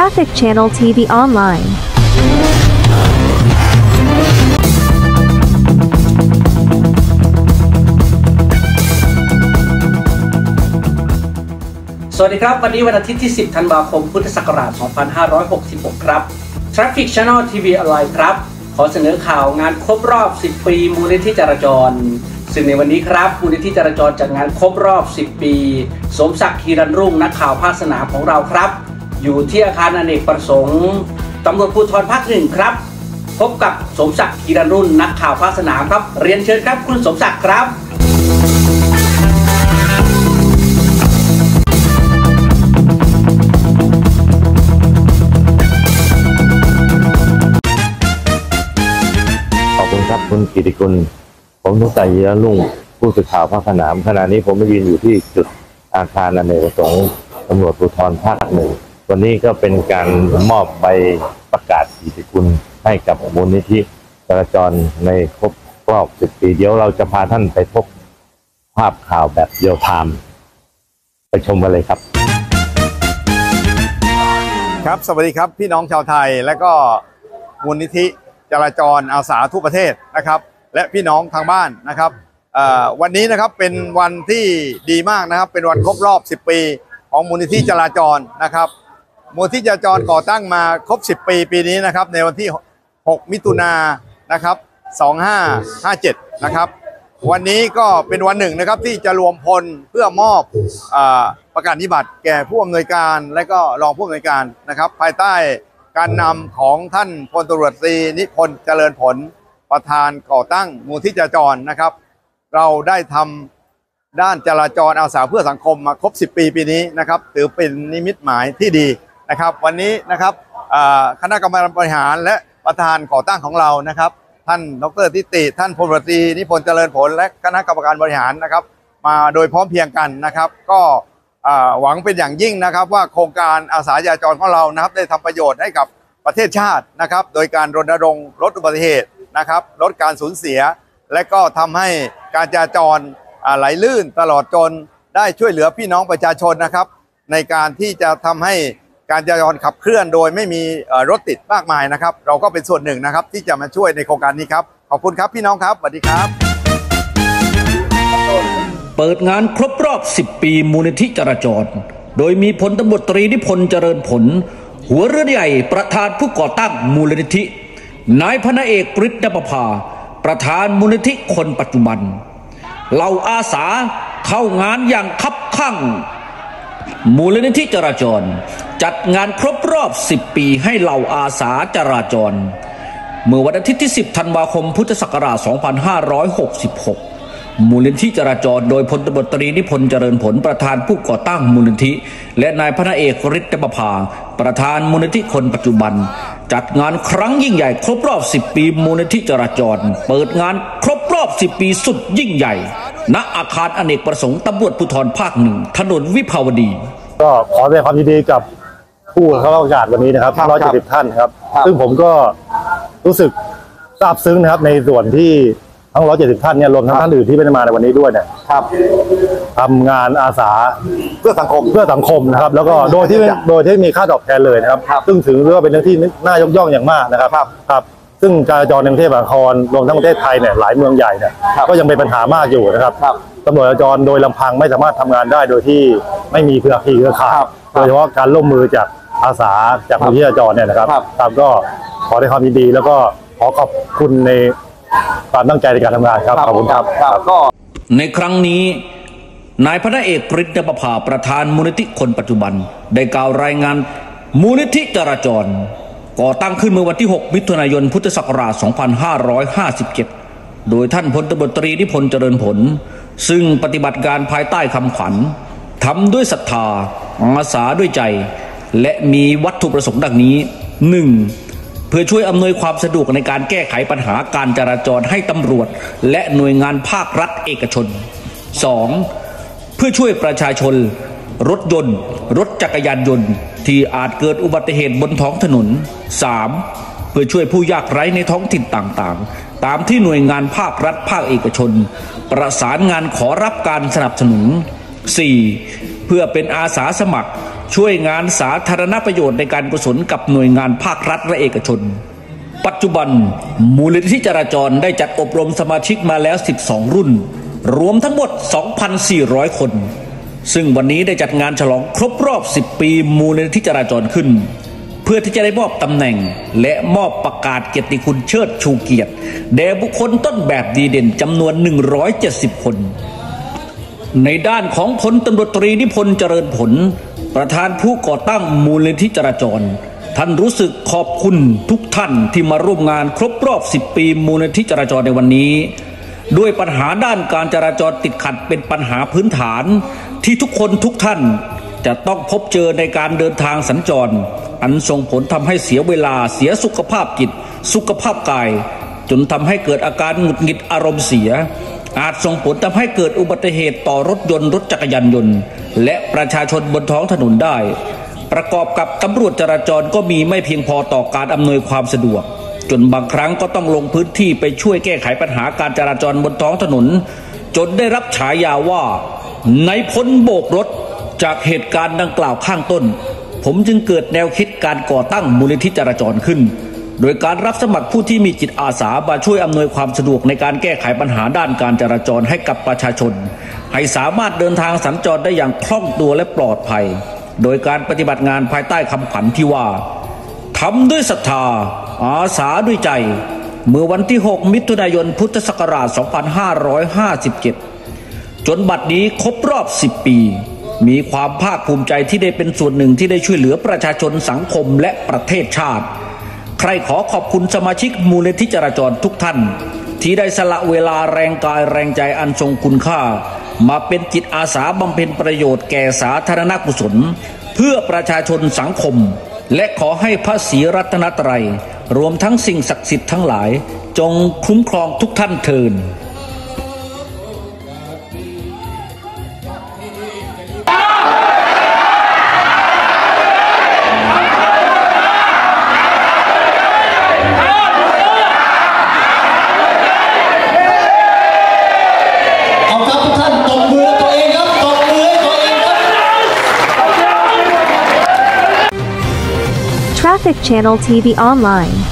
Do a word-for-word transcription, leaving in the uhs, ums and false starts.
Traffic Channel ที วี Online สวัสดีครับวันนี้วันอาทิตย์ที่สิบธันวาคมพุทธศักราชสองพันห้าร้อยหกสิบหกครับ Traffic Channel ที วี Online ครับขอเสนอข่าวงานครบรอบสิบปีมูลนิธิจราจรซึ่งในวันนี้ครับมูลนิธิจราจรจัดงานครบรอบสิบปีสมศักดิ์ฮีรัญรุ่งนักข่าวภาคสนามของเราครับอยู่ที่อาคารอเนกประสงค์ตำรวจภูธรภาคหนึ่งครับพบกับสมศักดิ์ฮีรัญรุ่งนักข่าวภาคสนามครับเรียนเชิญครับคุณสมศักดิ์ครับขอบคุณครับคุณกิติกุลผมสมศักดิ์ฮีรัญรุ่งผู้สื่อข่าวภาคสนามขณะนี้ผมมายืนอยู่ที่จุดอาคารอเนกประสงค์ตำรวจภูธรภาคหนึ่งวันนี้ก็เป็นการมอบใบประกาศกิติกุลให้กับมูลนิธิจราจรในครบรอบสิบปีเดี๋ยวเราจะพาท่านไปพบภาพข่าวแบบเรียลไทม์ไปชมกันเลยครับครับสวัสดีครับพี่น้องชาวไทยและก็มูลนิธิจราจรอาสาทั่วประเทศนะครับและพี่น้องทางบ้านนะครับวันนี้นะครับเป็นวันที่ดีมากนะครับเป็นวันครบรอบสิบปีของมูลนิธิจราจรนะครับมูลนิธิจราจรก่อตั้งมาครบสิบปีปีนี้นะครับในวันที่หกมิถุนายนนะครับสองพันห้าร้อยห้าสิบเจ็ดนะครับวันนี้ก็เป็นวันหนึ่งนะครับที่จะรวมพลเพื่อมอบประกาศนียบัตรแก่ผู้อำนวยการและก็รองผู้อำนวยการนะครับภายใต้การนำของท่านพลตำรวจตรีนิพนธ์เจริญผลประธานก่อตั้งมูลนิธิจราจรนะครับเราได้ทำด้านจราจรอาสาเพื่อสังคมมาครบสิบปีปีนี้นะครับถือเป็นนิมิตหมายที่ดีนะครับวันนี้นะครับคณะกรรมการบริหารและประธานก่อตั้งของเรานะครับท่านดร.ทิติท่านพลตำรวจตรีนิพนธ์เจริญผลและคณะกรรมการบริหารนะครับมาโดยพร้อมเพรียงกันนะครับก็หวังเป็นอย่างยิ่งนะครับว่าโครงการอาสาจราจรของเรานะครับได้ทำประโยชน์ให้กับประเทศชาตินะครับโดยการรณรงค์ลดอุบัติเหตุนะครับลดการสูญเสียและก็ทำให้การจราจรไหลลื่นตลอดจนได้ช่วยเหลือพี่น้องประชาชนนะครับในการที่จะทำให้การจราจรขับเคลื่อนโดยไม่มีรถติดมากมายนะครับเราก็เป็นส่วนหนึ่งนะครับที่จะมาช่วยในโครงการนี้ครับขอบคุณครับพี่น้องครับสวัสดีครับเปิดงานครบรอบสิบปีมูลนิธิจราจรโดยมีพลตำรวจตรีนิพนธ์เจริญผลหัวเรือใหญ่ประธานผู้ก่อตั้งมูลนิธินายพลเอกปฤทธิ์ ณ ปภาประธานมูลนิธิคนปัจจุบันเหล่าอาสาเข้างานอย่างคับคั่งมูลนิธิจราจรจัดงานครบรอบสิบปีให้เหล่าอาสาจราจรเมื่อวันอาทิตย์ที่สิบธันวาคมพุทธศักราชสองพันห้าร้อยหกสิบหกมูลนิธิจราจรโดยพลตำรวจตรีนิพนธ์เจริญผลประธานผู้ก่อตั้งมูลนิธิและนายพลเอกฤทธิ์ ณ ปภาประธานมูลนิธิคนปัจจุบันจัดงานครั้งยิ่งใหญ่ครบรอบสิบปีมูลนิธิจราจรเปิดงานครบรอบสิบปีสุดยิ่งใหญ่ณอาคารอเนกประสงค์ตำรวจภูธรภาคหนึ่งถนนวิภาวดีก็ขอแสดงความยินดีกับผู้เข้ารับโอกาสวันนี้นะครับร้อยเจ็ดสิบท่านครับซึ่งผมก็รู้สึกซาบซึ้งนะครับในส่วนที่ทั้งร้อยเจ็ดสิบท่านเนี่ยรวมทั้งท่านอื่นที่ไม่ได้มาในวันนี้ด้วยเนี่ยครับทำงานอาสาเพื่อสังคมเพื่อสังคมนะครับแล้วก็โดยที่โดยที่มีค่าตอบแทนเลยนะครับซึ่งถือว่าเป็นเรื่องที่น่ายกย่องอย่างมากนะครับครับซึ่งจราจรในกรุงเทพมหานครรวมทั้งประเทศไทยเนี่ยหลายเมืองใหญ่เนี่ยก็ยังเป็นปัญหามากอยู่นะครับตำรวจจราจรโดยลำพังไม่สามารถทำงานได้โดยที่ไม่มีเครือข่ายเครือข่ายโดยเฉพาะการร่วมมือจากอาสาจากมูลนิธิจราจรเนี่ยนะครับครับก็ขอแสดงความยินดีแล้วก็ขอขอบคุณในความตั้งใจในการทำงานครับขอบคุณครับก็ในครั้งนี้นายพลเอกปฤทธิ์ ณ ปภาประธานมูลนิธิคนปัจจุบันได้กล่าวรายงานมูลนิธิจราจรก่อตั้งขึ้นเมื่อวันที่หกมิถุนายนพุทธศักราชสองพันห้าร้อยห้าสิบเจ็ดโดยท่านพลตำรวจตรีนิพนธ์เจริญผลซึ่งปฏิบัติการภายใต้คำขวัญทำด้วยศรัทธาอาสาด้วยใจและมีวัตถุประสงค์ดังนี้ หนึ่ง เพื่อช่วยอำนวยความสะดวกในการแก้ไขปัญหาการจราจรให้ตำรวจและหน่วยงานภาครัฐเอกชน สอง เพื่อช่วยประชาชนรถยนต์รถจักรยานยนต์ที่อาจเกิดอุบัติเหตุบนท้องถนน สาม เพื่อช่วยผู้ยากไร้ในท้องถิ่นต่างๆตามที่หน่วยงานภาครัฐภาคเอกชนประสานงานขอรับการสนับสนุน สี่ เพื่อเป็นอาสาสมัครช่วยงานสาธารณประโยชน์ในการกุศลกับหน่วยงานภาครัฐและเอกชนปัจจุบันมูลนิธิจราจรได้จัดอบรมสมาชิกมาแล้วสิบสองรุ่นรวมทั้งหมด สองพันสี่ร้อย คนซึ่งวันนี้ได้จัดงานฉลองครบรอบสิบปีมูลนิธิจราจรขึ้นเพื่อที่จะได้มอบตำแหน่งและมอบประกาศเกียรติคุณเชิดชูเกียรติแด่บุคคลต้นแบบดีเด่นจำนวนหนึ่งร้อยเจ็ดสิบคนในด้านของพลตำรวจตรีนิพนธ์เจริญผลประธานผู้ก่อตั้งมูลนิธิจราจรท่านรู้สึกขอบคุณทุกท่านที่มาร่วมงานครบรอบสิบปีมูลนิธิจราจรในวันนี้ด้วยปัญหาด้านการจราจรติดขัดเป็นปัญหาพื้นฐานที่ทุกคนทุกท่านจะต้องพบเจอในการเดินทางสัญจรอันส่งผลทำให้เสียเวลาเสียสุขภาพจิตสุขภาพกายจนทำให้เกิดอาการหงุดหงิดอารมณ์เสียอาจส่งผลทำให้เกิดอุบัติเหตุต่อรถยนต์รถจักรยานยนต์และประชาชนบนท้องถนนได้ประกอบกับตำรวจจราจรก็มีไม่เพียงพอต่อการอำนวยความสะดวกจนบางครั้งก็ต้องลงพื้นที่ไปช่วยแก้ไขปัญหาการจราจรบนท้องถนนจนได้รับฉายาว่านายพลโบกรถจากเหตุการณ์ดังกล่าวข้างต้นผมจึงเกิดแนวคิดการก่อตั้งมูลนิธิจราจรขึ้นโดยการรับสมัครผู้ที่มีจิตอาสามาช่วยอำนวยความสะดวกในการแก้ไขปัญหาด้านการจราจรให้กับประชาชนให้สามารถเดินทางสัญจรได้อย่างคล่องตัวและปลอดภัยโดยการปฏิบัติงานภายใต้คำขวัญที่ว่าทำด้วยศรัทธาอาสาด้วยใจเมื่อวันที่หกมิถุนายนพุทธศักราชสองพันห้าร้อยห้าสิบเจ็ดจนบัดนี้ครบรอบสิบปีมีความภาคภูมิใจที่ได้เป็นส่วนหนึ่งที่ได้ช่วยเหลือประชาชนสังคมและประเทศชาติใครขอขอบคุณสมาชิกมูลนิธิจราจรทุกท่านที่ได้สละเวลาแรงกายแรงใจอันทรงคุณค่ามาเป็นจิตอาสาบำเพ็ญประโยชน์แก่สาธารณกุศลเพื่อประชาชนสังคมและขอให้พระศรีรัตนตรัยรวมทั้งสิ่งศักดิ์สิทธิ์ทั้งหลายจงคุ้มครองทุกท่านเถิด Traffic Channel ที วี Online